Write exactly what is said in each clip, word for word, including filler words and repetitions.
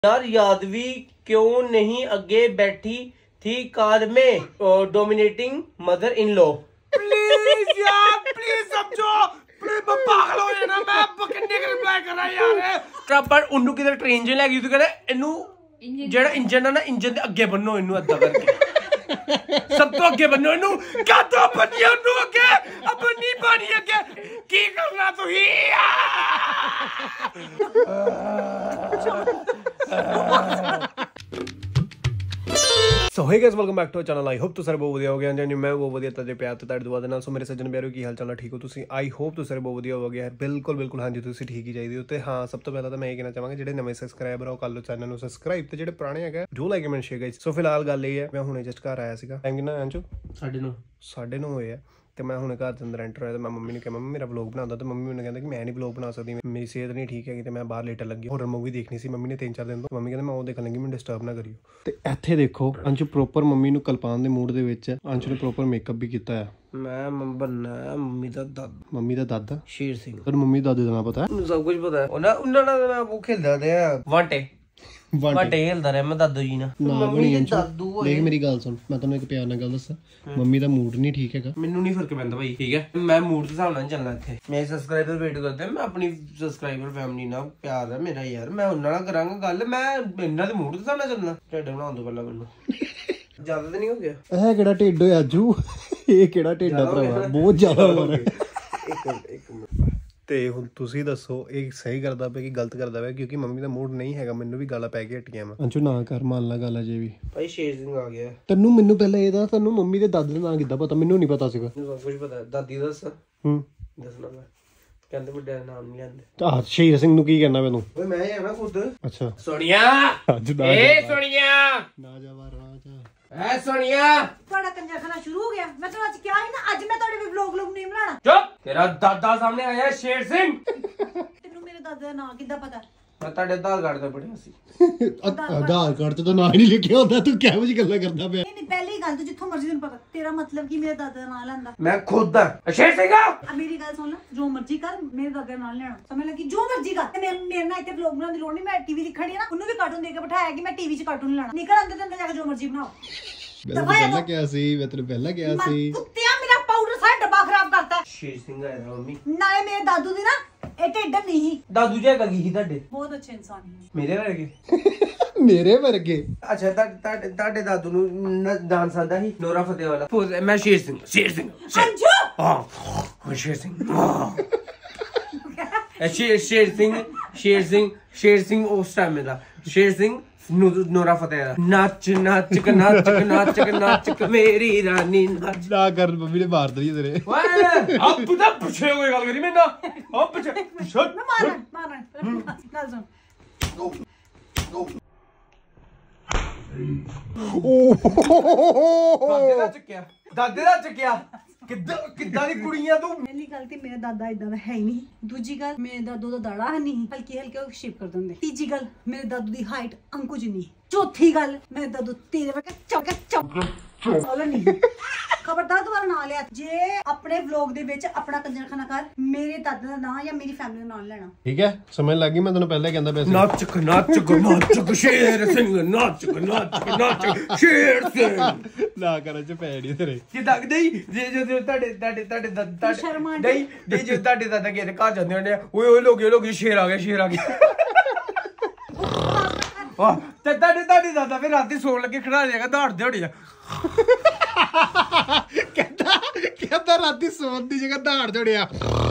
यार यादवी क्यों नहीं आगे बैठी थी कार में dominating mother in law. Please यार प्लीज समझो प्लीज मैं पागल हो जाना मैं किन्ने का रिप्लाई कर रहा यार पर उन्नू किधर ट्रेन च लगी तू कहदा इनू जेड़ा इंजन है ना इंजन दे अगे बन्नो इनू अद्धा करके सब तो अगे बन्नो इनू क्या तो बन्नी उन्नू अगे अब नहीं पानी अगे की करना तू ही so hey guys welcome back to channel. I hope तुम बहुत वधिया हो गया जी मैं बहुत वधिया ते प्यार ते तुहाडे दुआ दे नाल। सो मेरे सज्जन प्यारे की हाल चाल ठीक हो तुसीं। आई होप तुम बहुत वधिया हो गया बिल्कुल बिल्कुल हाँ जी तुसीं ठीक ही चाहिए हो। तो हाँ सब तो पहला तो मैं ये कहना चाहांगा ਜਿਹੜੇ ਨਵੇਂ ਸਬਸਕ੍ਰਾਈਬਰ ਹੋ ਕਰ ਲਓ ਚੈਨਲ ਨੂੰ ਸਬਸਕ੍ਰਾਈਬ ਤੇ ਜਿਹੜੇ ਪੁਰਾਣੇ ਹੈਗੇ ਜੋ like comment share guys. So ਫਿਲਹਾਲ ਗੱਲ ਇਹ ਹੈ ਮੈਂ ਹੁਣੇ ਜਸਟ ਘਰ ਆਇਆ ਸੀਗਾ ਟਾਈਮ ਕਿੰਨਾ ਅੰਚੋ ਸਾਢੇ ਨੌ ਸਾਢੇ ਨੌ ਹੋਏ ਆ ਤੇ ਮੈਂ ਹੁਣੇ ਘਰ ਦੇ ਅੰਦਰ ਐਂਟਰ ਹੋਇਆ ਤੇ ਮੈਂ ਮੰਮੀ ਨੂੰ ਕਿਹਾ ਮੰਮੀ ਮੇਰਾ ਵਲੌਗ ਬਣਾਉਂਦਾ ਤੇ ਮੰਮੀ ਮੈਨੂੰ ਕਹਿੰਦਾ ਕਿ ਮੈਂ ਨਹੀਂ ਵਲੌਗ ਬਣਾ ਸਕਦੀ ਮੇਰੀ ਸਿਹਤ ਨਹੀਂ ਠੀਕ ਹੈਗੀ ਤੇ ਮੈਂ ਬਾਹਰ ਲੇਟਣ ਲੱਗੀ ਹੋਰਰ ਮੂਵੀ ਦੇਖਣੀ ਸੀ ਮੰਮੀ ਨੇ ਤਿੰਨ ਚਾਰ ਦਿਨ ਤੋਂ ਮੰਮੀ ਕਹਿੰਦੇ ਮੈਂ ਉਹ ਦੇਖਣ ਲੱਗੀ ਮੈਨੂੰ ਡਿਸਟਰਬ ਨਾ ਕਰਿਓ। ਤੇ ਇੱਥੇ ਦੇਖੋ ਅੰਸ਼ੂ ਪ੍ਰੋਪਰ ਮੰਮੀ ਨੂੰ ਕਲਪਾਉਣ ਦੇ ਮੂਡ ਦੇ ਵਿੱਚ ਅੰਸ਼ੂ ਨੇ ਪ੍ਰੋਪਰ ਮੇਕਅਪ ਵੀ ਕੀਤਾ ਹੈ। ਮੈਂ ਬੰਨਾ ਮੰਮੀ ਦਾ ਦਾਦਾ ਮੰਮੀ ਦਾ ਦਾਦਾ ਸ਼ੇਰ ਸਿੰਘ। ਤੁਹਾਨੂੰ ਮੰਮੀ ਦਾਦੇ ਦਾ ਨਾਂ ਪਤਾ ਹੈ? ਮੈਨੂੰ ਸਭ ਕੁਝ ਪਤਾ ਹੈ ਉਹਨਾਂ ਉਹਨਾਂ ਨਾਲ ਮੈਂ ਉਹ ਖੇਲਦਾ ਰਿਹਾ ਵਾਂਟੇ ਵਾਂਟੇ ਖੇਲਦਾ ਰਿਹਾ ਮੈਂ ਦਾਦੂ ਜੀ ਨਾਲ। ਮੰਮੀ ਦੇ ਦਾਦੂ ਹੋਏ। ਦੇਖ ਮੇਰੀ ਗੱਲ ਸੁਣ ਮੈਂ ਤੁਹਾਨੂੰ ਇੱਕ ਪਿਆਰ ਨਾਲ ਗੱਲ ਦੱਸਾਂ ਮੰਮੀ ਦਾ ਮੂਡ ਨਹੀਂ ਠੀਕ ਹੈਗਾ ਮੈਨੂੰ ਨਹੀਂ ਫਰਕ ਪੈਂਦਾ ਭਾਈ ਠੀਕ ਹੈ ਮੈਂ ਮੂਡ ਦੇ ਹਿਸਾਬ ਨਾਲ ਚੱਲਣਾ ਇੱਥੇ। ਮੇਰੇ ਸਬਸਕ੍ਰਾਈਬਰ ਵੇਟ ਕਰਦੇ ਮੈਂ ਆਪਣੀ ਸਬਸਕ੍ਰਾਈਬਰ ਫੈਮਿਲੀ ਨਾਲ ਪਿਆਰ ਹੈ ਮੇਰਾ ਯਾਰ ਮੈਂ ਉਹਨਾਂ ਨਾਲ ਕਰਾਂਗਾ ਗੱਲ ਮੈਂ ਇਹਨਾਂ ਦੇ ਮੂਡ ਦੇ ਹਿਸਾਬ ਨਾਲ ਚੱਲਣਾ। ਢਿੱਡ ਬਣਾਉਣ ਤੋਂ ਪਹਿਲਾਂ ਮੈਨੂੰ ਜ਼ਿਆਦਾ ਤਾਂ ਨਹੀਂ ਹੋ ਗਿਆ ਇਹ ਕਿਹੜਾ ਢਿੱਡ ਹੋਇਆ ਜੂ ਇਹ ਕਿਹੜਾ ਢਿੱਡ ਆ ਭਰਾਵਾ ਬਹੁਤ ਜ਼ਿਆਦਾ ਹੋ ਰਿਹਾ। ਇੱਕ ਮਿੰਟ ਇੱਕ ਮਿੰਟ ਤੇ ਹੁਣ ਤੁਸੀਂ ਦੱਸੋ ਇਹ ਸਹੀ ਕਰਦਾ ਪਿਆ ਕਿ ਗਲਤ ਕਰਦਾ ਪਿਆ ਕਿਉਂਕਿ ਮੰਮੀ ਦਾ ਮੂਡ ਨਹੀਂ ਹੈਗਾ ਮੈਨੂੰ ਵੀ ਗਾਲਾਂ ਪੈ ਕੇ ਹਟੀਆਂ ਮੈਂ। ਅੰਚੂ ਨਾ ਕਰ ਮੰਨ ਲਾ ਗੱਲ ਅਜੇ ਵੀ ਭਾਈ ਸ਼ੇਰ ਸਿੰਘ ਆ ਗਿਆ ਤੈਨੂੰ ਮੈਨੂੰ ਪਹਿਲਾਂ ਇਹਦਾ ਤੁਹਾਨੂੰ ਮੰਮੀ ਦੇ ਦਾਦੇ ਦਾ ਨਾਂ ਕਿੱਦਾਂ ਪਤਾ ਮੈਨੂੰ ਨਹੀਂ ਪਤਾ ਸੀਗਾ। ਸਭ ਕੁਝ ਪਤਾ ਦਾਦੀ ਦਾ ਦੱਸ ਹੂੰ ਦੱਸਣਾ ਮੈਂ ਕਹਿੰਦੇ ਵੱਡੇ ਨਾਮ ਨਹੀਂ ਲੈਂਦੇ। ਆਹ ਸ਼ੇਰ ਸਿੰਘ ਨੂੰ ਕੀ ਕਹਿਣਾ ਮੈਨੂੰ ਓਏ ਮੈਂ ਹੀ ਆ ਨਾ ਖੁਦ। ਅੱਛਾ ਸੋਨੀਆ ਅੱਜ ਦਾ ਏ ਸੋਨੀਆ ਨਾ ਜਾ ਬਾਹਰ ਨਾ ਜਾ ਐ ਸੋਨੀਆ ਤੁਹਾਡਾ ਕੰਜਰਖਾਨਾ ਸ਼ੁਰੂ ਹੋ ਗਿਆ। ਮੈਂ ਤੁਹਾਨੂੰ ਅੱਜ ਕਿਹਾ ਸੀ ਨਾ ਅੱਜ ਮੈਂ ਤੁਹਾਡੇ ਵੀ ਵਲੌਗ ਵਲੌਗ ਨਹੀਂ ਬਣਾਉਣਾ। ਚੁੱਪ ਤੇਰਾ ਦਾਦਾ ਸਾਹਮਣੇ ਆਇਆ ਸ਼ੇਰ ਸਿੰਘ। ਤੈਨੂੰ ਮੇਰੇ ਦਾਦੇ ਦਾ ਨਾਂ ਕਿੱਦਾਂ ਪਤਾ? ਮੈਂ ਤੁਹਾਡੇ ਆਧਾਰ ਕਾਰਡ ਤੇ ਪੜਿਆ ਸੀ। ਆਧਾਰ ਕਾਰਡ ਤੇ ਤਾਂ ਨਾਂ ਹੀ ਨਹੀਂ ਲਿਖਿਆ ਹੁੰਦਾ ਤੂੰ ਕਿਹੋ ਜਿਹੀ ਗੱਲਾਂ ਕਰਦਾ ਪਿਆ। ਨਹੀਂ ਨਹੀਂ ਪਹਿਲੀ ਗੱਲ ਤਾਂ ਜਿੱਥੋਂ ਮਰਜ਼ੀ ਤੈਨੂੰ ਪਤਾ ਤੇਰਾ ਮਤਲਬ ਕੀ ਮੇਰੇ ਦਾਦੇ ਦਾ ਨਾਂ ਲੈਂਦਾ। ਮੈਂ ਖੁਦ ਆ ਸ਼ੇਰ ਸਿੰਘ। ਆ ਮੇਰੀ ਗੱਲ ਸੁਣ ਲੈ ਜੋ ਮਰਜ਼ੀ ਕਰ ਮੇਰੇ ਦਾਦੇ ਦਾ ਨਾਂ ਲੈਣਾ ਸਮਝ ਲੱਗੀ ਜੋ ਮਰਜ਼ੀ ਕਰ। ਤੇ ਮੇਰੇ ਨਾਲ ਇੱਥੇ ਵਲੌਗ ਬਣਾਉਣ ਦੀ ਲੋੜ ਨਹੀਂ ਮੈਂ ਟੀਵੀ ਦੇਖਣੀ ਨਾ ਉਹਨੂੰ ਵੀ ਕਾਰਟੂਨ ਦੇ ਕੇ ਬਿਠਾਇਆ ਕਿ ਮੈਂ ਟੀਵੀ 'ਚ ਕਾਰਟੂਨ ਲੈਣਾ। ਨਿਕਲ ਅੰਦਰ ਅੰਦਰ ਜਾ ਕੇ ਜੋ ਮਰਜ਼ੀ ਬਣਾਓ। ਮੈਂ ਪਹਿਲਾਂ ਕਿਹਾ ਸੀ ਮੈਂ ਤੈਨੂੰ ਪਹਿਲਾਂ ਕਿਹਾ ਸੀ ਕੁੱਤਿਆ ਮੇਰਾ ਪਾਊਡਰ ਸਾਰਾ ਡੱਬਾ ਖਰਾਬ ਕਰਤਾ। ਸ਼ੇਰ ਸਿੰਘ ਆਇਆ ਮੰਮੀ ਨਾਲੇ ਮੇਰੇ ਦਾਦੂ ਦੀ ਨਾ ਇਹ ਢਿੱਡ ਨਹੀਂ ਦਾਦੂ ਜੀ ਕਗੀ ਸੀ ਤੁਹਾਡੇ ਬਹੁਤ ਅੱਛੇ ਇਨਸਾਨ ਸੀ ਮੇਰੇ ਵਰਗੇ ਮੇਰੇ ਵਰਗੇ। ਅੱਛਾ ਤੁਹਾਡੇ ਤੁਹਾਡੇ ਦਾਦੂ ਨੂੰ ਡਾਂਸ ਆਂਦਾ ਸੀ ਨੋਰਾ ਫਤਿਹ ਵਾਲਾ। ਮੈਂ ਸ਼ੇਰ ਸਿੰਘ ਸ਼ੇਰ ਸਿੰਘ ਅੰਜੂ ਹਾਂ ਸ਼ੇਰ ਸਿੰਘ ਸ਼ੇਰ ਸ਼ੇਰ ਸਿੰਘ ਸ਼ੇਰ ਸਿੰਘ ਸ਼ੇਰ ਸਿੰਘ ਉਸ ਟਾਈਮ ਦਾ ਸ਼ੇਰ ਸਿੰਘ ਨੋਰਾ ਫਤਿਹ ਦਾ ਨੱਚ ਨੱਚ ਕ ਨੱਚ ਕ ਨੱਚ ਕ ਨੱਚ ਕ ਮੇਰੀ ਰਾਨੀ ਨੱਚ ਨਾ ਕਰ ਮੰਮੀ ਨੇ ਮਾਰ ਦਈ ਤੇਰੇ ਓਏ ਆਪ ਤੂੰ ਤਾਂ ਪੁੱਛੇ ਹੋਏ ਗੱਲ ਕਰੀ ਮੈਂ ਨਾ ਆਪ ਪੁੱਛੇ ਮੈਂ ਮਾਰਾਂ ਮਾਰਾਂ ਗੱਲ ਸੁਣ ਦਾਦੇ ਦਾ ਚੱਕਿਆ ਦਾਦੇ ਦਾ ਚੱਕਿਆ ਕਿੱਦਾਂ ਕਿੱਦਾਂ ਦੀ ਕੁੜੀਆਂ ਤੂੰ। ਪਹਿਲੀ ਗੱਲ ਤੇ ਮੇਰਾ ਦਾਦਾ ਇਦਾਂ ਦਾ ਹੈ ਹੀ ਨਹੀਂ। ਦੂਜੀ ਗੱਲ ਮੇਰੇ ਦਾਦੂ ਦਾ ਦਾੜਾ ਹੈ ਨਹੀਂ ਹਲਕੀ ਹਲਕੀ ਉਹ ਸ਼ੇਪ ਕਰ ਦਿੰਦੇ। ਤੀਜੀ ਗੱਲ ਮੇਰੇ ਦਾਦੂ ਦੀ ਹਾਈਟ ਅੰਕੂ ਜਿੰਨੀ। ਚੌਥੀ ਗੱਲ ਮੇਰੇ ਦਾਦੂ ਤੇਰੇ ਵਰਗਾ ਚੌਕਾ ਚੌਕਾ ਚੌਲਾ ਨਹੀਂ। ਖਬਰਦਾਰ ਦੁਬਾਰਾ ਨਾਂ ਲਿਆ ਜੇ ਆਪਣੇ ਵਲੌਗ ਦੇ ਵਿੱਚ ਆਪਣਾ ਕੰਜਰਖਾਨਾ ਕਰ ਮੇਰੇ ਦਾਦਾ ਦਾ ਨਾਂ ਜਾਂ ਮੇਰੀ ਫੈਮਿਲੀ ਦਾ ਨਾਂ ਲੈਣਾ ਠੀਕ ਹੈ ਸਮਝ ਲੱਗੀ ਮੈਂ ਤੈਨੂੰ ਪਹਿਲਾਂ ਕਹਿੰਦਾ ਪਿਆ ਸੀ ਨੱਚ ਕ ਨੱਚ ਕ ਨੱਚ ਕ ਸ਼ੇਰ ਸਿੰਘ ਨੱਚ ਕ ਨੱਚ ਕ ਨੱਚ ਸ਼ੇਰ ਸਿੰਘ ਨਾ ਕਰਨ ਚ ਪੈ ਨਹੀਂ ਤੇਰੇ ਕਿਦਾਂ ਨਹੀਂ ਜੇ ਜੇ ਤੁਹਾਡੇ ਤੁਹਾਡੇ ਤੁਹਾਡੇ ਦਾਦਾ ਨਹੀਂ ਨਹੀਂ ਜੇ ਤੁਹਾਡੇ ਦਾਦਾ ਕਿਸੇ ਘਰ ਜਾਂਦੇ ਹੁੰਦੇ ਆ ਓਏ ਓਏ ਲੋਕੀ ਲੋਕੀ ਸ਼ੇਰ ਆ ਗਿਆ ਸ਼ੇਰ ਆ ਗਿਆ ਵਾਹ ਤੇ ਤੁਹਾਡੇ ਤੁਹਾਡੇ ਦਾਦਾ ਫਿਰ ਰਾਤੀ ਸੌਣ ਲੱਗੇ ਖੜਾ ਜਾਏਗਾ ਦੌੜਦੇ ਹੋੜੇ ਆ ਕਹਿੰਦਾ ਕਹਿੰਦਾ ਰਾਤੀ ਸੌਣ ਦੀ ਜਗ੍ਹਾ ਦੌੜ ਜੜਿਆ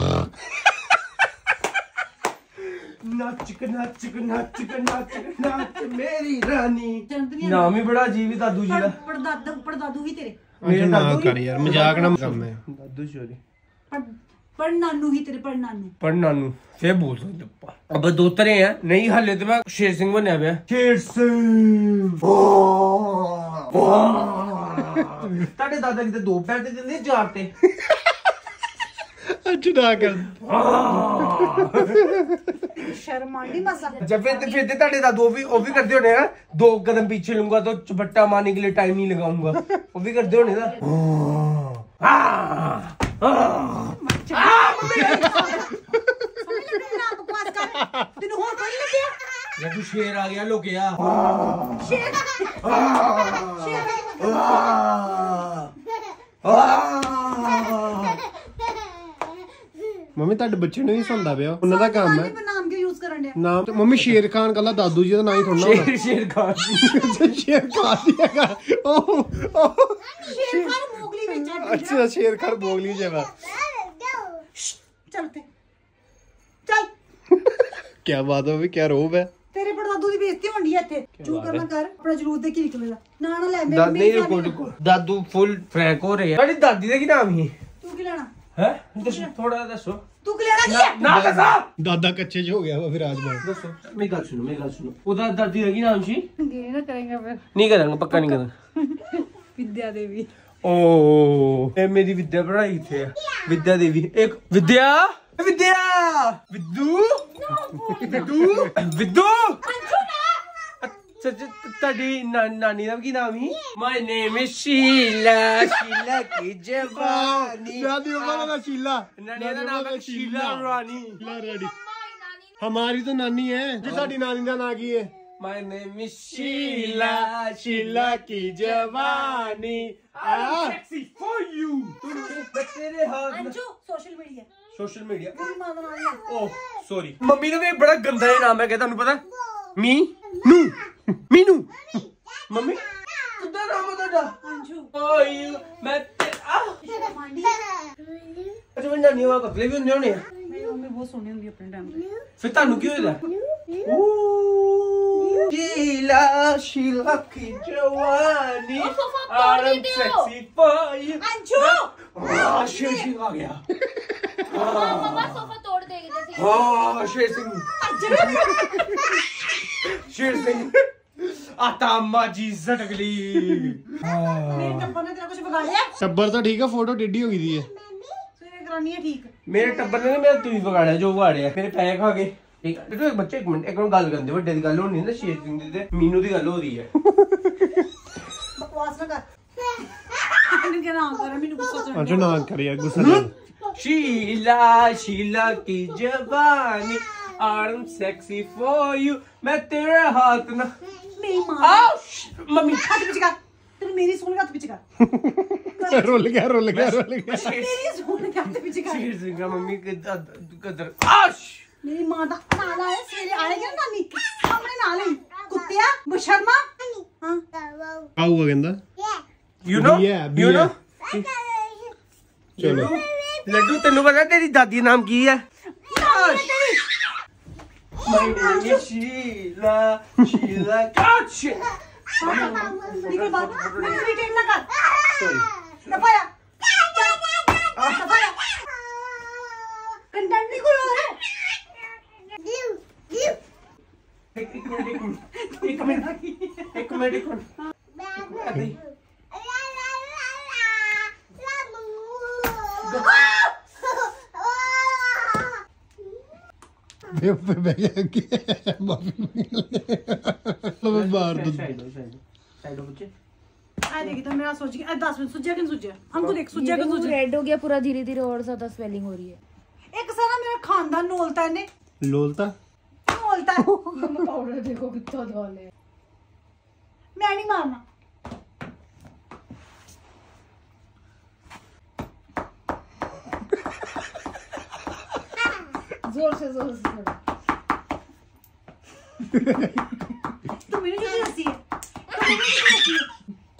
ਨੱਚ ਕ ਨੱਚ ਕ ਨੱਚ ਕ ਨੱਚ ਕ ਨੱਚ ਮੇਰੀ ਰਾਨੀ ਨਾਮ ਹੀ ਬੜਾ ਅਜੀਬ ਦਾਦੂ ਜੀ ਦਾ। ਪੜਦਾਦਾ ਪੜਦਾਦੂ ਵੀ ਤੇਰੇ ਮੇਰੇ ਦਾਦੂ ਕਰ ਯਾਰ ਮਜ਼ਾਕ ਨਾ ਕੰਮ ਹੈ ਦਾਦੂ ਚੋਰੀ ਪਰ ਨਾਨੂ ਹੀ ਤੇਰੇ ਪਰ ਨਾਨੂ ਪਰ ਨਾਨੂ ਫੇਰ ਬੋਲ ਸਕਦੇ ਆਪਾਂ ਅਬ ਦੋ ਤਰੇ ਆ ਨਹੀਂ ਹਲੇ ਤੇ ਮੈਂ ਸ਼ੇਰ ਸਿੰਘ ਬਣਿਆ ਪਿਆ ਸ਼ੇਰ ਸਿੰਘ। ਤੁਹਾਡੇ ਦਾਦਾ ਕਿਤੇ ਦੋ ਪੈਰ ਤੇ ਦਿੰਦੇ ਚਾਰ ਤੇ ਅੱਜ ਨਾ ਕਰ ਸ਼ਰਮ ਆਂਦੀ ਮਸਾ जब फिर फिर ਤੁਹਾਡੇ ਦਾਦੂ ਵੀ ਉਹ ਵੀ ਕਰਦੇ ਹੋਣੇ ਆ ਦੋ ਕਦਮ ਪਿੱਛੇ ਲੂੰਗਾ तो चपट्टा मारने के लिए टाइम नहीं लगाऊंगा वो भी करते होने ना ਤੈਨੂੰ ਹੋਰ ਕੋਈ ਲੱਗਿਆ ਲੱਡੂ ਸ਼ੇਰ ਆ ਗਿਆ ਲੁਕਿਆ ਸ਼ੇਰ ਸ਼ੇਰ ਮੰਮੀ ਤੁਹਾਡੇ ਬੱਚੇ ਨੂੰ ਹੀ ਸੁਣਦਾ ਪਿਆ ਉਹਨਾਂ ਦਾ ਕੰਮ ਹੈ ਨਾਮ ਕਿਉਂ ਯੂਜ਼ ਕਰਨ ਡਿਆ ਨਾਮ ਤੇ ਮੰਮੀ ਸ਼ੇਰ ਖਾਨ ਕੱਲਾ ਦਾਦੂ ਜੀ ਦਾ ਨਾਂ ਹੀ ਥੋੜਾ ਹੋਣਾ ਸ਼ੇਰ ਸ਼ੇਰ ਖਾਨ ਸ਼ੇਰ ਖਾਨ ਹੀ ਹੈਗਾ ਉਹ ਸ਼ੇਰ ਖਾਨ ਮੋਗਲੀ ਵਿੱਚ ਆ ਅੱਛਾ ਸ਼ੇਰ ਖਾਨ ਮੋਗਲੀ ਜਿਹਾ ਚੱਲ ਤੇ ਚੱਲ ਕੀ ਬਾਤ ਹੈ ਵੀ ਕੀ ਰੋਬ ਹੈ ਤੇਰੇ ਪੜਦਾਦੂ ਦੀ ਬੇਇੱਜ਼ਤੀ ਹੁੰਦੀ ਹੈ ਇੱਥੇ ਚੁੱਪ ਕਰਨਾ ਕਰ ਆਪਣਾ ਜਲੂਸ ਦੇ ਕੀ ਨਿਕਲੇਗਾ ਨਾ ਨਾ ਲੈ ਦਾਦੀ ਨਹੀਂ ਰੁਕੋ ਰੁਕੋ ਦਾਦੂ ਫੁੱਲ ਫਰੈਂਕ ਹੋ ਰਹੇ ਆ ਤੁਹਾਡੀ ਦਾਦੀ ਦਾ ਕੀ ਨਾਮ ਸੀ ਤੂੰ ਕੀ ਲੈਣਾ ਹੈ ਦੱਸੋ ਥੋੜਾ ਦੱਸੋ ਤੂੰ ਕੀ ਲੈਣਾ ਕੀ ਹੈ ਨਾ ਦੱਸੋ ਦਾਦਾ ਕੱਚੇ ਚ ਹੋ ਗਿਆ ਵਾ ਫਿਰ ਆਜਮਾਨ ਦੱਸੋ ਮੇਰੀ ਗੱਲ ਸੁਣੋ ਮੇਰੀ ਗੱਲ ਸੁਣੋ ਉਹਦਾ ਦਾਦੀ ਦਾ ਕੀ ਨਾਮ ਸੀ ਗੇ ਨਾ ਕਰੇਗਾ ਫਿਰ ਨਹੀਂ ਕਰਾਂਗਾ ਪੱਕਾ ਨਹੀਂ ਕਰਾਂਗਾ ਵਿਦਿਆ ਦੇਵੀ ਓ ਇਹ ਮੇਰੀ ਵਿਦਿਆ ਪੜਾਈ ਕਿੱਥੇ ਆ ਵਿਦਿਆ ਦੇਵੀ ਇੱਕ ਵਿਦਿਆ ਵਿਦਿਆ ਵਿਦੂ ਵਿਦੂ ਵਿਦੂ ਅੱਛਾ ਤੁਹਾਡੀ ਨਾਨੀ ਦਾ ਕੀ ਨਾਮ ਸੀ my name is Sheila Sheila ਕੀ ਜਵਾਨੀ ਦਾਦੀ ਉਹਨਾਂ ਦਾ ਸ਼ੀਲਾ ਨਾਨੀ ਦਾ ਨਾਮ ਹੈ ਸ਼ੀਲਾ ਰਾਣੀ रेडी हमारी तो नानी है जी साडी नानी का नाम की है my name is Sheila Sheila की जवानी I am sexy for you तेरे हाथ Anju social media social media तेरी मां ਦਾ ਨਾਮ ਹੈ ओह सॉरी मम्मी का भी बड़ा गंदा है नाम है क्या ਤੁਹਾਨੂੰ ਪਤਾ मी नू मीनू मम्मी ਕਿੱਦਾਂ ਨਾਮ ਹੈ ਤੁਹਾਡਾ ਅੰਜੂ ਓਏ ਮੈਂ ਆ ਮਾਂਡੀ ਅੱਛਾ ਮੈਂ ਨਾਨੀ ਵਾ ਪਤਲੇ ਵੀ ਹੁੰਦੇ ਹੋਣੇ ਆ ਮੇਰੀ ਮੰਮੀ ਬਹੁਤ ਸੋਹਣੀ ਹੁੰਦੀ ਆਪਣੇ ਟਾਈਮ ਤੇ ਫਿਰ ਤੁਹਾਨੂੰ ਕੀ ਹੋਇਆ ਸ਼ੀਲਾ ਸ਼ੀਲਾ ਕੀ ਜਵਾਨੀ ਆਰਮ ਸੈਕਸੀ ਫਾਈ ਅੰਜੂ ਆ ਸ਼ੇਰ ਸਿੰਘ ਆ ਗਿਆ मम्मा सोफा तोड़ देगी जैसे ਹਾਂ ਸ਼ੇਰ ਸਿੰਘ ਸ਼ੇਰ ਸਿੰਘ ਆਤਾ ਮਾਜੀ ਜ਼ਟਕਲੀ ਮੇਰੇ ਟੱਬਰ ਨੇ ਤੇਰਾ ਕੁਝ ਵਿਗਾੜਿਆ टब्बर तो ठीक है फोटो टेढ़ी हो गई थी ਸਵੇਰੇ ਕਰਾਨੀ ਹੈ ਠੀਕ ਮੇਰੇ ਟੱਬਰ ਨੇ ਮੇਰਾ ਤੁਸੀਂ ਵਿਗਾੜਿਆ ਜੋ ਵਿਗਾੜਿਆ ਮੇਰੇ ਪੈਸੇ ਖਾ ਗਏ ਠੀਕ ਹੈ ਤੇ ਬੱਚੇ ਇੱਕ ਮਿੰਟ ਇੱਕ ਮਿੰਟ ਗੱਲ ਕਰਦੇ ਵੱਡੇ ਦੀ ਗੱਲ ਹੋਣੀ ਨਾ ਸ਼ੇਰ ਸਿੰਘ ਦੀ ਤੇ ਮੀਨੂ ਦੀ ਗੱਲ ਹੋ ਰਹੀ ਹੈ ਬਕਵਾਸ ਨਾ ਕਰ ਮੈਨੂੰ ਕਿਹਾ ਨਾ ਕਰ ਮੈਨੂੰ ਗੁੱਸਾ ਚੜ੍ਹ अच्छा ना कर यार गुस्सा शीला शीला की जवानी आर्म सेक्सी फॉर यू मैं तेरे हाथ ना ਮੇਰੀ ਮਾਂ आओ मम्मी ਹੱਥ ਪਿੱਛੇ ਕਰ ਤੈਨੂੰ ਮੇਰੀ ਸੁਣ ਕੇ ਹੱਥ ਪਿੱਛੇ ਕਰ रोल गया रोल गया रोल गया ਮੇਰੀ ਸੁਣ ਕੇ ਹੱਥ ਪਿੱਛੇ ਕਰ शेर सिंह का मम्मी के कदर आश ਮੇਰੀ ਮਾਂ ਦਾ ਨਾਲ ਆਏ ਸਵੇਰੇ ਆਏਗਾ ਨਾ ਨਾਨੀ ਸਾਹਮਣੇ ਨਾਲ ਹੀ ਕੁੱਤਿਆ ਬਸ਼ਰਮਾ ਹਾਂ आऊगा कहंदा you know Yeah, you know चलो लड्डू तेनू पता तेरी दादी का नाम की है आश My name is Sheila Sheila आश ਨਿਕਲ ਬਾਹਰ ਮੈਨੂੰ ਇਰੀਟੇਟ ਨਾ ਕਰ सॉरी ਦਫਾਇਆ ਦਫਾਇਆ ਕੰਟੈਂਟ ਨਹੀਂ ਕੋਈ ਹੋਰ ਹੈ एक एक मिनट एक मिनट एक मिनट एक मिनट पे पे बैठ गया माफी लो मैं मार दूं साइड साइड बच्चे ਆ ਦੇਖੀ ਤਾਂ ਮੇਰਾ ਸੋਚ ਕੇ ਦਸ ਮਿੰਟ ਸੁੱਜਿਆ ਕਿ ਨਹੀਂ ਸੁੱਜਿਆ ਅੰਕੂ ਦੇਖ ਸੁੱਜਿਆ ਕਿ ਨਹੀਂ ਸੁੱਜਿਆ रेड हो गया पूरा धीरे धीरे और ज्यादा स्वेलिंग हो रही है ਇੱਕ ਸਾਰਾ ਮੇਰਾ ਖਾਨਦਾਨ ਨੋਲਤਾ ਇਹਨੇ लोलता ਨੋਲਤਾ मम्मा पाउडर देखो कितना धौल है ਮੈਂ ਨਹੀਂ ਮਾਰਨਾ जोर से जोर से थोड़ा। ਤੂੰ ਮੈਨੂੰ ਕਿਉਂ ਹੱਸੀ ਹੈ ਤੂੰ ਮੈਨੂੰ ਕਿਉਂ ਹੱਸੀ ਹੈ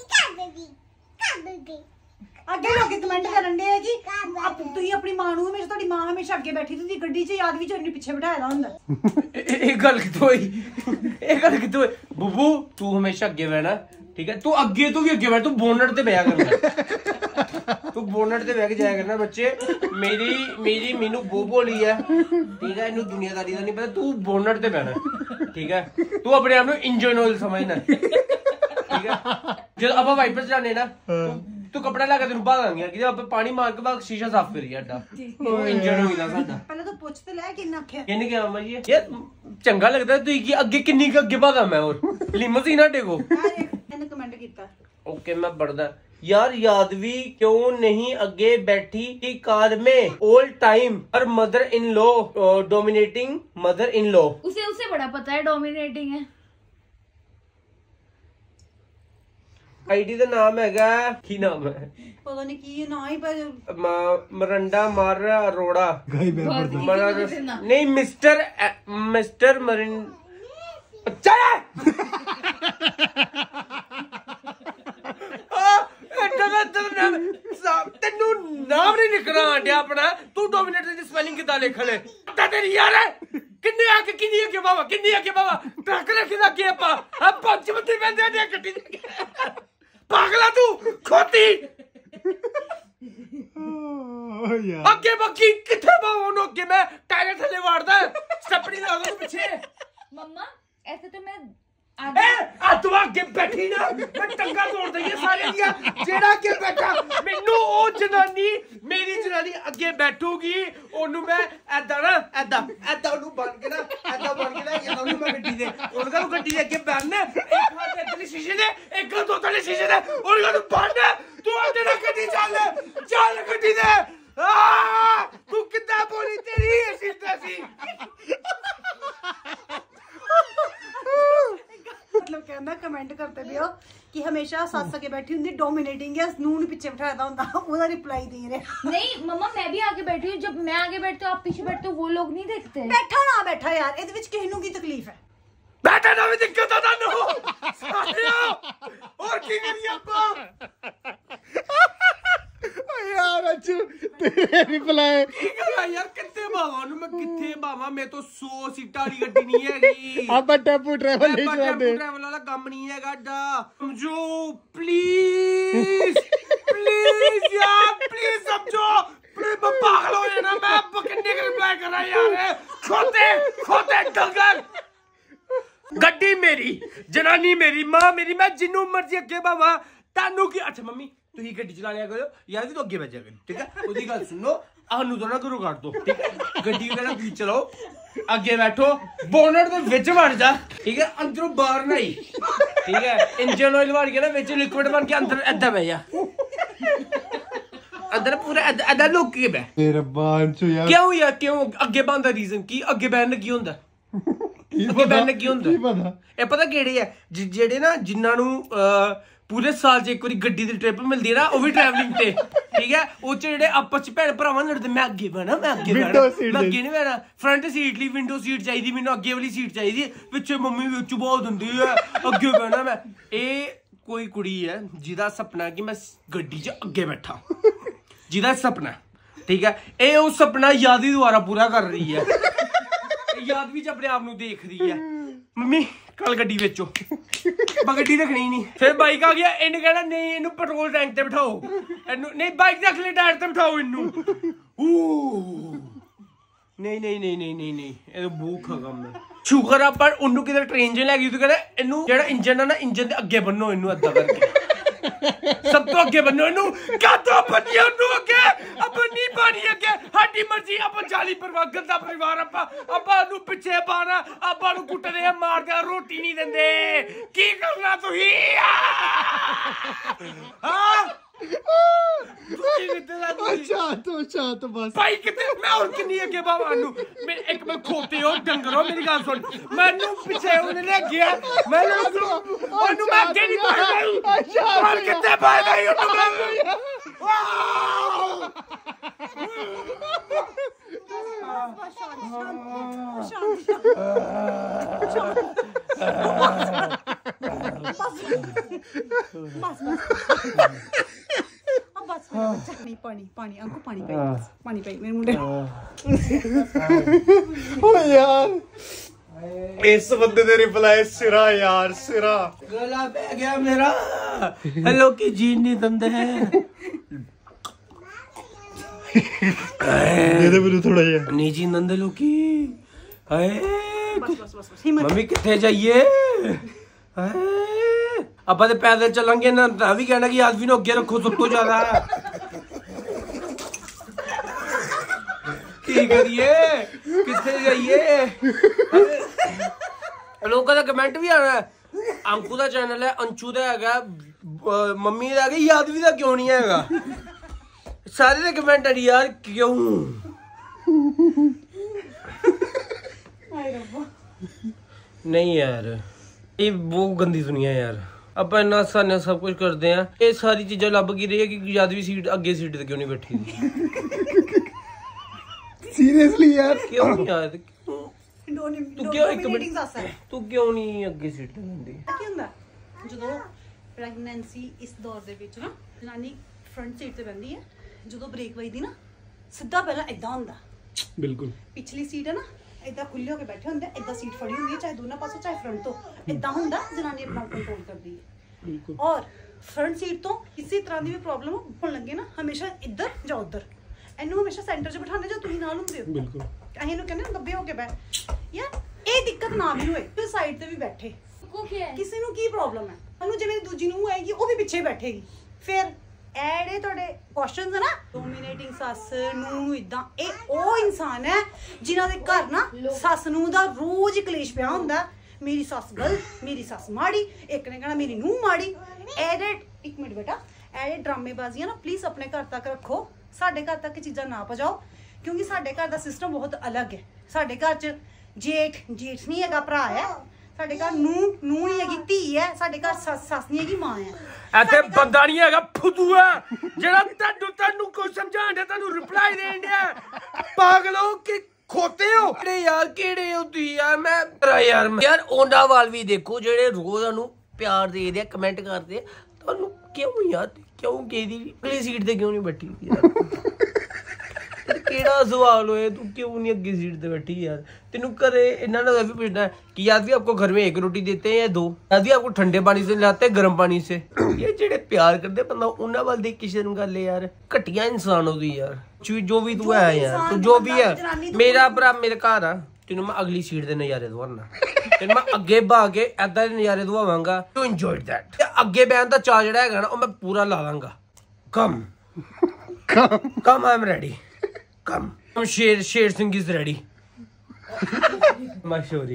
ਅੱਗੇ ਲੋਕੀ ਕਮੈਂਟ ਕਰਨ ਦੇ ਕਿ ਆਪ ਤੁਸੀਂ ਆਪਣੀ ਮਾਂ ਨੂੰ ਹਮੇਸ਼ਾ ਤੁਹਾਡੀ ਮਾਂ ਹਮੇਸ਼ਾ ਅੱਗੇ ਬੈਠੀ ਹੁੰਦੀ ਗੱਡੀ 'ਚ ਯਾਦ ਵਿੱਚ ਉਹਨੇ ਪਿੱਛੇ ਬਿਠਾਇਆ ਹੁੰਦਾ ਇਹ ਗੱਲ ਕਿਤੋਂ ਹੋਈ ਇਹ ਗੱਲ ਕਿਤੋਂ ਹੋਈ ਬੁੱਬੂ ਤੂੰ ਹਮੇਸ਼ਾ ਅੱਗੇ ਬਹਿਣਾ ਠੀਕ ਹੈ ਤੂੰ ਅੱਗੇ ਤੋਂ ਵੀ ਅੱਗੇ ਬੈਠ ਤੂੰ ਬੋਨਟ ਤੇ ਬਹਿਆ ਕਰਨਾ ਤੂੰ ਬੋਨਟ ਤੇ ਬਹਿ ਕੇ ਜਾਇਆ ਕਰਨਾ ਬੱਚੇ ਮੇਰੀ ਮੇਰੀ ਮੈਨੂੰ ਬੋ ਬੋਲੀ ਹੈ ਠੀਕ ਹੈ ਇਹਨੂੰ ਦੁਨੀਆਦਾਰੀ ਦਾ ਨਹੀਂ ਪਤਾ ਤੂੰ ਬੋਨਟ ਤੇ ਬਹਿਣਾ ਠੀਕ ਹੈ ਤੂੰ ਆਪਣੇ ਆਪ ਨੂੰ ਇੰਜਨ ਸਮਝਣਾ ਠੀਕ ਹੈ ਜਦੋਂ ਆਪਾਂ ਵਾਈਪਰ ਚਲਾਣੇ ਨਾ ਤੂੰ ਕਪੜਾ ਲਾ ਕੇ ਤੈਨੂੰ ਬਾਹਰ ਆਂਗੀਆਂ ਕਿ ਆਪਾਂ ਪਾਣੀ ਮਾਰ ਕੇ ਬਾਅਦ ਸ਼ੀਸ਼ਾ ਸਾਫ਼ ਕਰੀਏ ਅੱਡਾ ਉਹ ਇੰਜਨ ਹੋਈ ਨਾ ਸਾਡਾ ਪਹਿਲਾਂ ਤਾਂ ਪੁੱਛ ਤੇ ਲੈ ਕਿੰਨਾ ਆਖਿਆ ਕਿੰਨੇ ਕਿਹਾ ਮਾਂ ਜੀ ਯਾਰ ਚੰਗਾ ਲੱਗਦਾ ਤੁਸੀਂ ਕੀ ਅੱਗੇ ਕਿੰਨੀ ਕੁ ਅੱਗੇ ਵਧਾ ਮੈਂ ਹੋਰ ਲਿਮੋਜ਼ੀਨ ਆਡੇ ਕੋ ਇਹਨੇ ਕਮੈਂਟ ਕੀਤਾ ਓਕੇ ਮੈਂ ਪੜਦਾ यार यादवी क्यों नहीं अगे बैठी की कार में ऑल टाइम और mother in law dominating mother in law. उसे उसे बड़ा पता है डोमिनेटिंग है। आईडी का नाम हैगा की नाम है पता नहीं की ना ही पर मरंडा मार अरोड़ा गाई मैं पढ़ता मरा नहीं मिस्टर मिस्टर मरिन चल तेनू नाम नहीं लिखना आंडिया अपना तू डोमिनेट दी स्पेलिंग किदा लिख ले तेरी यार किन्ने आके किन्नी आके बाबा किन्नी आके बाबा ट्रक रख दा के पा अब पंचमती बंदे दे गड्डी पागला तू खोती अगे बाकी किथे बाबा नो के मैं टायर थले वाड़दा स्टेपनी ला दो पीछे मम्मा ऐसे तो मैं ए आ तू आगे बैठी ना मैं टंगा तोड़ दई सारे दिया जेड़ा के बैठा मेनू ओ जनानी मेरी जनानी अगे बैठूगी ओनु मैं ऐदा ना ऐदा ऐदा ओनु बन के ना ऐदा बन के ना ये ओनु मैं गड्डी दे ओनका गड्डी दे अगे बैठने एक हाथ इधर शीशे दे एक हाथ उधर शीशे दे ओनका तू बन तू आगे ना गड्डी चल चल गड्डी दे आ तू कितना बोली तेरी सिस्टर सी मतलब कहना कमेंट करते भी हो कि हमेशा सस के बैठी हुंदी डोमिनेटिंग है नून पीछे बिठाया हुंदा ओदा रिप्लाई दे रहे। नहीं मम्मा मैं भी आगे बैठी हूँ, जब मैं आगे बैठती हूँ आप पीछे बैठते हो वो लोग नहीं देखते। बैठा ना बैठा यार ਇਹਦੇ ਵਿੱਚ ਕਿਸੇ ਨੂੰ ਕੀ ਤਕਲੀਫ ਹੈ बैठा ना भी दिक्कत आता नो सारिया और की करिए अब्बा यार अच्छू तेरे रिप्लाई की करा यार कितने बावा नु मैं किथे बावा मैं तो सौ सीटा वाली गड्डी नहीं हैगी अब टेंपू ट्रैवल नहीं चलाते ट्रैवल वाला काम नहीं है गाड़ा समझो प्लीज प्लीज यार प्लीज समझो प्लीज मैं पागल हो जाना मैं अब कितने का रिप्लाई कर रहा यार खोते खोते डंगर गड्डी मेरी जनानी मेरी मां मेरी मैं जिन्नू मर्जी अगे बावा तानू की अच्छा मम्मी तुम गड्डी चला लिया करो यार तो अगे बजा कर ठीक है उसकी गल सुनो आनू तो ना करो काट दो ठीक है गड्डी कहना तुम चलाओ अगे बैठो बोनट दे विच वड़ जा ठीक है अंदरों बाहर नहीं ठीक है इंजन ऑयल वड़ के ना विच लिक्विड बन के अंदर ऐदा बह जा अंदर पूरा ऐदा लुक के बह तेरे बांचो यार क्यों यार क्यों अगे बहन दा रीजन की अगे बहन की होंदा अगे बहन की होंदा की पता ए पता केड़े है जेड़े ना जिन्हां नु पूरे साल च एक बारी गड्डी दी ट्रिप मिलदी है ना वो भी ट्रैवलिंग ते ठीक है वो च जेड़े आपस च भैन भरावां लड़दे मैं अगे बहना मैं अगे बहना मैं अगे नहीं बहना फ्रंट सीट ली विंडो सीट चाहिदी मैनू अगे वाली सीट चाहिदी पिछे मम्मी विच बहुत हुंदी है अगे बहना मैं ए कोई कुड़ी है जिहदा सपना है कि मैं गड्डी च अगे बैठा जिहदा सपना ठीक है ए वो सपना याद ही दोबारा पूरा कर रही है याद भी अपने आप नू देख रही है मम्मी कल गड्डी बेचो मैं गड्डी रखनी नहीं फिर बाइक आ गया इन्हें कहना नहीं इनू पेट्रोल टैंक ते बिठाओ इनू नहीं बाइक रख ले टायर ते बिठाओ इनू नहीं नहीं नहीं नहीं नहीं नहीं ये तो भूख खगम है शुगर आ पर उन्नू किधर ट्रेन च लैगी तो कहना इनू जेड़ा इंजन है ना इंजन दे अगे बन्नो इनू अद्दा करके सब तो अगे बनो इनू क्या तो बनी उन्नू अगे अब नहीं पानी अगे हाडी मर्जी अब जाली परवाह गंदा परिवार अपा अपा नु पीछे पाना अपा नु कुटदे मार दे रोटी नहीं देंदे की करना तू ही हां अच्छा तो अच्छा तो बस भाई कितने मैं और किन्नी अगे बाबा नु मैं एक मैं खोते हो डंगरो मेरी गल सुन मैनू पीछे उन्हें ले गया मैं ओनु मैं अगे नहीं पाया अच्छा और कितने पाए नहीं ओनु नहीं पानी पानी अंकु पानी पाई पानी पाई मेरे मुंडे ओ यार इस बंदे दे रिप्लाई सिरा यार सिरा गला बह गया मेरा हेलो की जीन नहीं दंदे है दे दे मुझे थोड़ा या नहीं जी नंद लोकी हाय बस बस बस हिम्मत मम्मी किथे जाइए हाय अब तो पैदल चलेंगे ना भी कहना कि आज भी ना अगे रखो सब तो ज्यादा की करिए किथे जाइए लोगों का कमेंट भी आना है अंकु का चैनल है अंशु का है ਮੰਮੀ ਦਾ ਕਿ ਯਾਦਵੀ ਦਾ ਕਿਉਂ ਨਹੀਂ ਹੈਗਾ ਸਾਰੇ ਦੇ ਕਮੈਂਟ ਆ ਯਾਰ ਕਿਉਂ नहीं यार ये वो गंदी दुनिया यार ਆਪਾਂ ਇੰਨਾ ਆਸਾਨੀ ਸਭ ਕੁਝ ਕਰਦੇ ਆ ਇਹ ਸਾਰੀ ਚੀਜ਼ਾਂ ਲੱਭ ਕੀ ਰਹੀ ਹੈ ਕਿ ਯਾਦਵੀ ਸੀਟ ਅੱਗੇ ਸੀਟ ਤੇ ਕਿਉਂ ਨਹੀਂ ਬੈਠੀ ਸੀਰੀਅਸਲੀ ਯਾਰ ਕਿਉਂ ਨਹੀਂ ਯਾਰ ਤੂੰ ਕਿਉਂ ਇੱਕ ਮਿੰਟ ਤੂੰ ਕਿਉਂ ਨਹੀਂ ਅੱਗੇ ਸੀਟ ਤੇ ਬੈਠੀ ਕੀ ਹੁੰਦਾ ਜਦੋਂ ਪ੍ਰੈਗਨੈਂਸੀ ਇਸ ਦੌਰ ਦੇ ਵਿੱਚ ਨਾ ਜਨਾਨੀ ਫਰੰਟ ਸੀਟ ਤੇ ਬੈਠੀ ਹੈ ਜਦੋਂ ਬ੍ਰੇਕ ਵੱਜਦੀ ਨਾ ਸਿੱਧਾ ਪਹਿਲਾਂ ਇਦਾਂ ਹੁੰਦਾ ਬਿਲਕੁਲ ਪਿਛਲੀ ਸੀਟ ਹੈ ਨਾ ਇਦਾਂ ਖੁੱਲੇ ਹੋ ਕੇ ਬੈਠੇ ਹੁੰਦੇ ਇਦਾਂ ਸੀਟ ਫੜੀ ਹੁੰਦੀ ਹੈ ਚਾਹੇ ਦੋਨਾਂ ਪਾਸੋਂ ਚਾਹੇ ਫਰੰਟ ਤੋਂ ਇਦਾਂ ਹੁੰਦਾ ਜਨਾਨੀ ਆਪਣਾ ਕੰਟਰੋਲ ਕਰਦੀ ਹੈ ਬਿਲਕੁਲ ਔਰ ਫਰੰਟ ਸੀਟ ਤੋਂ ਕਿਸੇ ਤਰ੍ਹਾਂ ਦੀ ਵੀ ਪ੍ਰੋਬਲਮ ਹੋਣ ਲੱਗੇ ਨਾ ਹਮੇਸ਼ਾ ਇੱਧਰ ਜਾਂ ਉੱਧਰ ਇਹਨੂੰ ਹਮੇਸ਼ਾ ਸੈਂਟਰ 'ਚ ਬਿਠਾਉਂਦੇ ਜਾਂ ਤੁਸੀਂ ਨਾਲ ਹੁੰਦੇ ਹੋ ਬਿਲਕੁਲ ਅਸੀਂ ਇਹਨੂੰ ਕਹਿੰਦੇ ਹਾਂ ਗੱਬੇ ਹੋ ਕੇ ਬੈਠ ਯਾਰ ਇਹ ਦਿੱਕਤ ਨਾ ਵੀ ਹੋਏ ਤੇ ਸਾਈਡ ਤੇ ਵੀ ਬੈਠੇ ਕਿਸੇ ਨੂੰ ਕੀ ਪ੍ਰੋਬਲਮ ਹੈ ਉਹਨੂੰ ਜਿਵੇਂ ਦੂਜੀ ਨੂੰ ਆਏਗੀ ਉਹ ਵੀ ਪਿੱਛੇ ਬੈਠੇਗੀ ਫਿਰ ਐੜੇ ਤੁਹਾਡੇ ਕੁਐਸਚਨਸ ਹੈ ਨਾ ਡੋਮੀਨੇਟਿੰਗ ਸੱਸ ਨੂੰ ਇਦਾਂ ਇਹ ਉਹ ਇਨਸਾਨ ਹੈ ਜਿਨ੍ਹਾਂ ਦੇ ਘਰ ਨਾ ਸੱਸ ਨੂੰ ਦਾ ਰੋਜ਼ ਕਲੇਸ਼ ਪਿਆ ਹੁੰਦਾ ਮੇਰੀ ਸੱਸ ਗਲਤ ਮੇਰੀ ਸੱਸ ਮਾੜੀ ਇੱਕ ਨੇ ਕਹਿਣਾ ਮੇਰੀ ਨੂੰਹ ਮਾੜੀ ਐਡੇ ਇੱਕ ਮਿੰਟ ਬੇਟਾ ਐਡੇ ਡਰਾਮੇਬਾਜ਼ੀਆਂ ਨਾ ਪਲੀਜ਼ ਆਪਣੇ ਘਰ ਤੱਕ ਰੱਖੋ ਸਾਡੇ ਘਰ ਤੱਕ ਚੀਜ਼ਾਂ ਨਾ ਪਹੁੰਚਾਓ ਕਿਉਂਕਿ ਸਾਡੇ ਘਰ ਦਾ ਸਿਸਟਮ ਬਹੁਤ ਅਲੱਗ ਹੈ ਸਾਡੇ ਘਰ 'ਚ ਜੇਠ ਜੇਠ ਨਹੀਂ ਹੈਗਾ ਭਰਾ ਹੈ ਸਾਡੇ ਘਰ ਨੂੰ ਨੂੰ ਨਹੀਂ ਹੈਗੀ ਧੀ ਹੈ ਸਾਡੇ ਘਰ ਸੱਸ ਸੱਸ ਨਹੀਂ ਹੈਗੀ ਮਾਂ ਹੈ ਇੱਥੇ ਬੰਦਾ ਨਹੀਂ ਹੈਗਾ ਫੁੱਦੂ ਹੈ ਜਿਹੜਾ ਤੁਹਾਨੂੰ ਤੁਹਾਨੂੰ ਕੋਈ ਸਮਝਾਉਣ ਦੇ ਤੁਹਾਨੂੰ ਰਿਪਲਾਈ ਦੇਣ ਡਿਆ ਪਾਗਲੋ ਕਿ ਖੋਤੇ ਹੋ ਕਿਹੜੇ ਯਾਰ ਕਿਹੜੇ ਹੋ ਤੁਸੀਂ ਯਾਰ ਮੈਂ ਯਾਰ ਯਾਰ ਉਹਨਾਂ ਵਾਲ ਵੀ ਦੇਖੋ ਜਿਹੜੇ ਰੋਜ਼ ਤੁਹਾਨੂੰ ਪਿਆਰ ਦੇ ਦੇ ਕਮੈਂਟ ਕਰਦੇ ਤੁਹਾਨੂੰ ਕਿਉਂ ਯਾਰ ਕਿਉਂ ਕਿਹਦੀ ਅਗਲੀ ਸੀਟ ਤੇ ਕਿਉਂ ਨਹੀਂ ਬੈਠੀ ਯਾਰ ਕਿਹੜਾ सवाल होए तू क्यों नहीं अगली सीट पे बैठी यार तेनू करे इन्होंने भी पूछना है कि याद भी आपको घर में एक रोटी देते हैं या दो याद भी आपको ठंडे पानी से लाते हैं गर्म पानी से ये जेड़े प्यार करते बंदा उन्होंने वाल देख किसी ने गल यार घटिया इंसान हो तू यार जो भी तू है यार तू जो भी है मेरा भरा मेरे घर आ तेनू मैं अगली सीट के नज़ारे दवाना तेन मैं अगे बह के ऐदा दे नज़ारे दवावांगा टू एंजॉय दैट अगे बहन का चा जिहड़ा हैगा ना मैं पूरा ला लांगा come come I am ready Come. Sher Sher Singh is ready. Mashuri.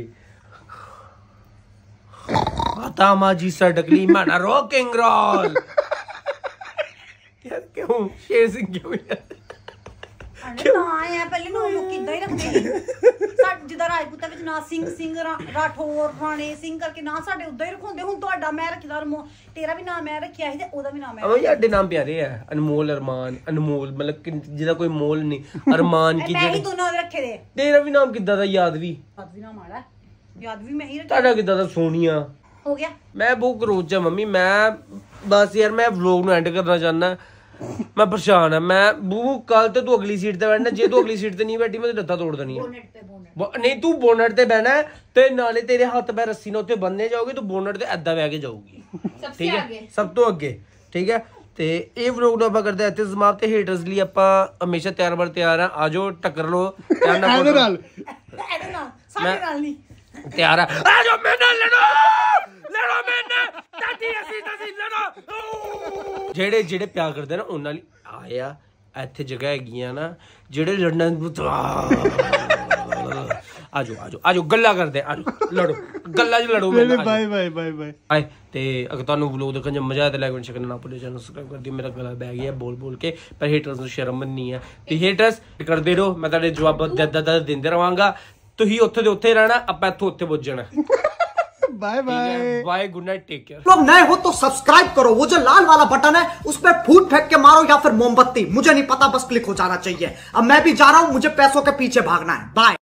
Atama ji sadakli mana rocking roll. यार क्यों शेर सिंह क्यों यार ਅਰੇ ਨਾ ਆਇਆ ਪਹਿਲੇ ਨੂੰ ਲੋਕ ਕਿੱਦਾਂ ਹੀ ਰੱਖਦੇ ਸਾਡੇ ਜਿੱਦਾਂ ਰਾਜਪੂਤਾਂ ਵਿੱਚ ਨਾ ਸਿੰਘ ਸਿੰਘ ਰਾਠੌਰ ਰਾਣੇ ਸਿੰਘ ਕਰਕੇ ਨਾ ਸਾਡੇ ਉਦਾਂ ਹੀ ਰਖਾਉਂਦੇ ਹੁਣ ਤੁਹਾਡਾ ਮੈਂ ਰੱਖਦਾ ਤੇਰਾ ਵੀ ਨਾਮ ਮੈਂ ਰੱਖਿਆ ਸੀ ਤੇ ਉਹਦਾ ਵੀ ਨਾਮ ਮੈਂ ਉਹ ਯਾਡੇ ਨਾਮ ਪਿਆਰੇ ਆ ਅਨਮੋਲ ਅਰਮਾਨ ਅਨਮੋਲ ਮਤਲਬ ਜਿਹਦਾ ਕੋਈ ਮੋਲ ਨਹੀਂ ਅਰਮਾਨ ਕੀ ਜਿਹੜੇ ਮੈਂ ਹੀ ਦੋਨਾਂ ਦੇ ਰੱਖੇ ਦੇ ਤੇਰਾ ਵੀ ਨਾਮ ਕਿੱਦਾਂ ਦਾ ਯਾਦ ਵੀ ਯਾਦ ਵੀ ਨਾਮ ਆੜਾ ਯਾਦ ਵੀ ਮੈਂ ਹੀ ਰੱਖਿਆ ਤੁਹਾਡਾ ਕਿੱਦਾਂ ਦਾ ਸੋਨੀਆ ਹੋ ਗਿਆ ਮੈਂ ਬਹੁਤ ਕਰੋਚ ਆ ਮੰਮੀ ਮੈਂ ਬਸ ਯਾਰ ਮੈਂ ਵਲੌਗ ਨੂੰ ਐਂਡ ਕਰਨਾ ਚਾਹੁੰਦਾ मैं परेशान है मैं बू कल तो तू अगली सीट पे बैठना जे तू अगली सीट पे नहीं बैठी मैं लत्ता तोड़ देनी है नहीं तू बोनट पे बहना है ते नाले तेरे हाथ पे रस्सी ने उत्ते बन्ने जाओगे तू बोनट ते ऐदा बह के जाऊगी ठीक है सब तो अगे ठीक है ते ये व्लॉग ਨੂੰ ਆਪਾਂ ਕਰਦੇ ਆ ਇੱਥੇ ਸਮਾਪਤ ਤੇ ਹੇਟਰਸ ਲਈ ਆਪਾਂ ਹਮੇਸ਼ਾ ਤਿਆਰ ਬਰ ਤਿਆਰ ਆ ਆਜੋ ਟੱਕਰ ਲੋ ਤਿਆਰ ਨਾਲ ਇਹਦੇ ਨਾਲ ਇਹਦੇ ਨਾਲ ਸਾਡੇ ਨਾਲ ਨਹੀਂ ਤਿਆਰ ਆ ਆਜੋ ਮੇਰੇ ਨਾਲ ਲੜੋ ਲੜੋ ਮੈਨੇ ਤਾਤੀ ਅਸੀਂ ਤੁਸੀਂ ਲੜੋ ਜਿਹੜੇ ਜਿਹੜੇ ਪਿਆਰ ਕਰਦੇ ਨਾ ਉਹਨਾਂ ਲਈ ਆਇਆ ਇੱਥੇ ਜਗ੍ਹਾ ਹੈਗੀਆਂ ਨਾ ਜਿਹੜੇ ਲੜਨ ਆਜੋ ਆਜੋ ਆਜੋ ਗੱਲਾਂ ਕਰਦੇ ਆਜੋ ਲੜੋ ਗੱਲਾਂ 'ਚ ਲੜੋ ਬਾਏ ਬਾਏ ਬਾਏ ਬਾਏ ਆਏ ਤੇ ਅਗਰ ਤੁਹਾਨੂੰ ਵਲੌਗ ਦੇਖਣ ਚ ਮਜ਼ਾ ਆਇਆ ਤਾਂ ਲਾਈਕ ਐਂਡ ਸ਼ੇਅਰ ਕਰਨਾ ਨਾ ਭੁੱਲਿਓ ਚੈਨਲ ਸਬਸਕ੍ਰਾਈਬ ਕਰ ਦਿਓ ਮੇਰਾ ਗਲਾ ਬਹਿ ਗਿਆ ਬੋਲ ਬੋਲ ਕੇ ਪਰ ਹੇਟਰਸ ਨੂੰ ਸ਼ਰਮ ਨਹੀਂ ਹੈ ਤੇ ਹੇਟਰਸ ਕਰਦੇ ਰਹੋ ਮੈਂ ਤੁਹਾਡੇ ਜਵਾਬ ਦਦਾ ਦਿੰਦੇ ਰਵਾਂਗਾ ਤੁਸੀਂ ਉੱਥੇ ਦੇ ਉੱਥੇ ਰਹਿਣਾ ਆਪਾਂ ਇੱਥੋਂ ਉੱਥੇ ਪਹੁੰਚ ਜਾਣਾ bye bye bye good night take care लोग नए हो तो सब्सक्राइब करो वो जो लाल वाला बटन है उस पर फूट फेंक के मारो या फिर मोमबत्ती मुझे नहीं पता बस क्लिक हो जाना चाहिए अब मैं भी जा रहा हूं मुझे पैसों के पीछे भागना है बाय।